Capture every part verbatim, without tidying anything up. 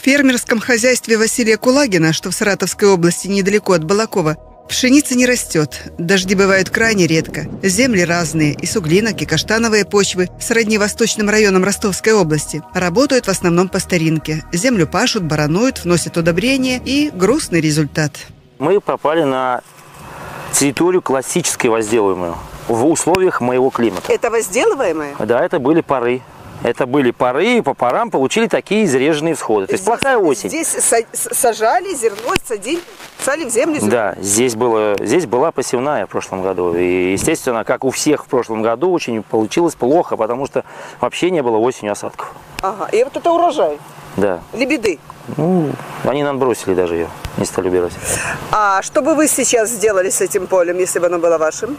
фермерском хозяйстве Василия Кулагина, что в Саратовской области недалеко от Балакова, пшеница не растет. Дожди бывают крайне редко. Земли разные, и суглинок, и каштановые почвы, сродни восточным районам Ростовской области. Работают в основном по старинке. Землю пашут, барануют, вносят удобрения, и грустный результат. Мы попали на территорию классически возделываемую в условиях моего климата. Это возделываемое? Да, это были поры. Это были поры, и по порам получили такие изреженные всходы. То есть здесь, плохая осень. Здесь сажали зерно, садили, садили в землю. Зерно. Да, здесь, было, здесь была посевная в прошлом году. И, естественно, как у всех в прошлом году, очень получилось плохо, потому что вообще не было осенью осадков. Ага, и вот это урожай? Да. Лебеды? Ну, они нам бросили даже ее, не стали убирать. А что бы вы сейчас сделали с этим полем, если бы оно было вашим?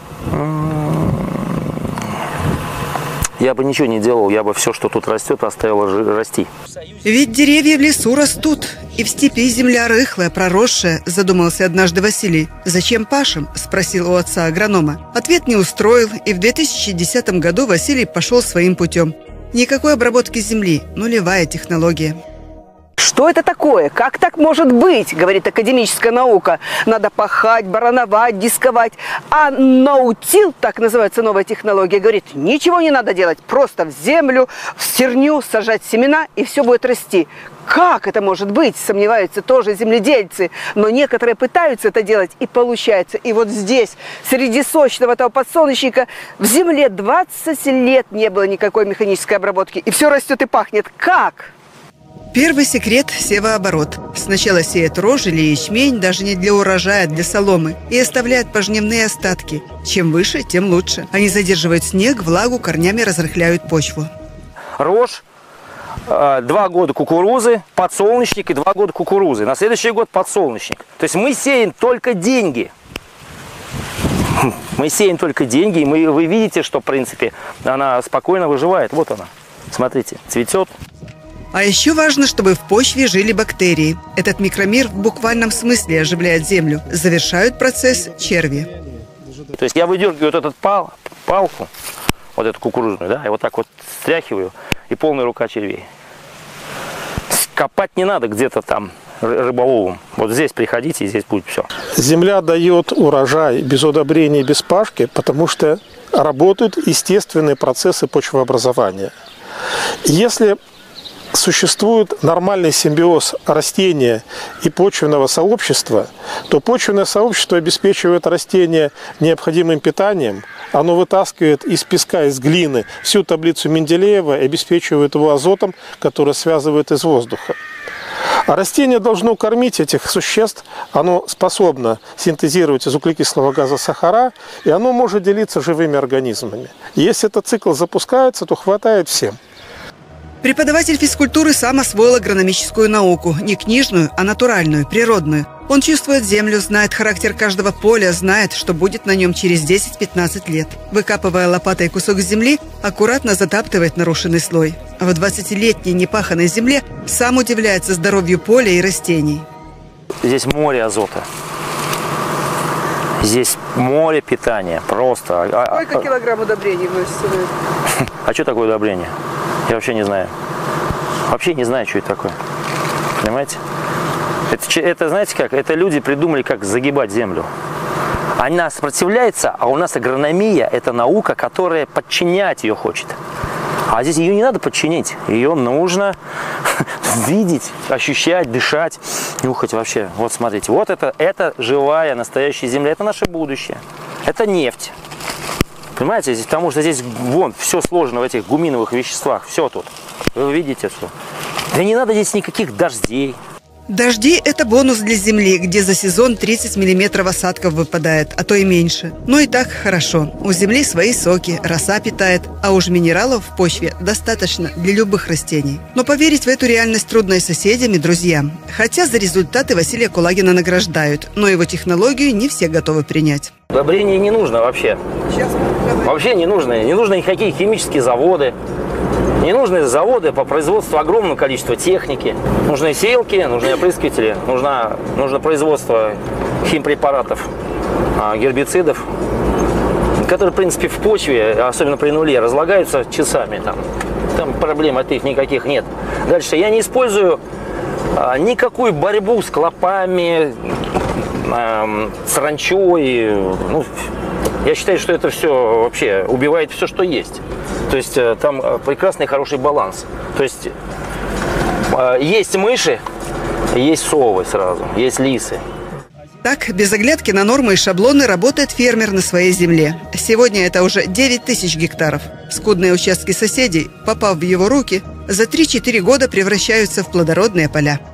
Я бы ничего не делал, я бы все, что тут растет, оставил расти. Ведь деревья в лесу растут, и в степи земля рыхлая, проросшая, задумался однажды Василий. «Зачем пашем?» – спросил у отца агронома. Ответ не устроил, и в две тысячи десятом году Василий пошел своим путем. Никакой обработки земли, нулевая технология. Что это такое? Как так может быть, говорит академическая наука. Надо пахать, барановать, дисковать. А ноутил, так называется новая технология, говорит, ничего не надо делать. Просто в землю, в стерню сажать семена, и все будет расти. Как это может быть? Сомневаются тоже земледельцы. Но некоторые пытаются это делать, и получается. И вот здесь, среди сочного этого подсолнечника, в земле двадцать лет не было никакой механической обработки. И все растет и пахнет. Как? Первый секрет – севооборот. Сначала сеют рожь или ячмень, даже не для урожая, а для соломы, и оставляют пожнивные остатки. Чем выше, тем лучше. Они задерживают снег, влагу, корнями разрыхляют почву. Рожь, два года кукурузы, подсолнечник и два года кукурузы. На следующий год подсолнечник. То есть мы сеем только деньги. Мы сеем только деньги, и мы, вы видите, что, в принципе, она спокойно выживает. Вот она. Смотрите, цветет. А еще важно, чтобы в почве жили бактерии. Этот микромир в буквальном смысле оживляет землю. Завершают процесс черви. То есть я выдергиваю вот эту пал, палку, вот эту кукурузную, да, и вот так вот стряхиваю, и полная рука червей. Копать не надо где-то там рыболовом. Вот здесь приходите, и здесь будет все. Земля дает урожай без удобрений, без пашки, потому что работают естественные процессы почвообразования. Если существует нормальный симбиоз растения и почвенного сообщества, то почвенное сообщество обеспечивает растение необходимым питанием, оно вытаскивает из песка, из глины всю таблицу Менделеева и обеспечивает его азотом, который связывает из воздуха. А растение должно кормить этих существ, оно способно синтезировать из углекислого газа сахара, и оно может делиться живыми организмами. И если этот цикл запускается, то хватает всем. Преподаватель физкультуры сам освоил агрономическую науку. Не книжную, а натуральную, природную. Он чувствует землю, знает характер каждого поля, знает, что будет на нем через десять-пятнадцать лет. Выкапывая лопатой кусок земли, аккуратно затаптывает нарушенный слой. В двадцатилетней непаханной земле сам удивляется здоровью поля и растений. Здесь море азота. Здесь море питания. Просто. Сколько килограмм удобрений вносится? А что такое удобрение? Я вообще не знаю. Вообще не знаю, что это такое. Понимаете? Это, это, знаете как? Это люди придумали, как загибать землю. Она сопротивляется, а у нас агрономия – это наука, которая подчинять ее хочет. А здесь ее не надо подчинить. Ее нужно видеть, ощущать, дышать, нюхать вообще. Вот смотрите, вот это, это живая, настоящая земля. Это наше будущее. Это нефть. Понимаете, здесь, потому что здесь вон все сложено в этих гуминовых веществах, все тут. Вы видите все. Да не надо здесь никаких дождей. Дожди – это бонус для земли, где за сезон тридцать миллиметров осадков выпадает, а то и меньше. Но и так хорошо. У земли свои соки, роса питает, а уж минералов в почве достаточно для любых растений. Но поверить в эту реальность трудно и соседям, и друзьям. Хотя за результаты Василия Кулагина награждают, но его технологию не все готовы принять. Удобрений не нужно вообще. Вообще не нужно. Не нужны никакие химические заводы. Не нужны заводы по производству огромного количества техники. Нужны сеялки, нужны опрыскиватели, нужно, нужно производство химпрепаратов, гербицидов, которые, в принципе, в почве, особенно при нуле, разлагаются часами. Там, там проблем от них никаких нет. Дальше я не использую А, никакую борьбу с клопами, э, саранчой. Ну, я считаю, что это все вообще убивает все, что есть. То есть э, там прекрасный, хороший баланс. То есть э, есть мыши, есть совы сразу, есть лисы. Так, без оглядки на нормы и шаблоны работает фермер на своей земле. Сегодня это уже девять тысяч гектаров. Скудные участки соседей, попав в его руки, за три-четыре года превращаются в плодородные поля.